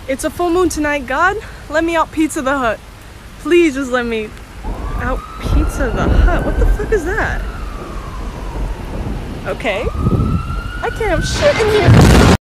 It's a full moon tonight, God. Let me out Pizza the Hut. Please just let me out Pizza the Hut. What the fuck is that? Okay. I can't have shit in here.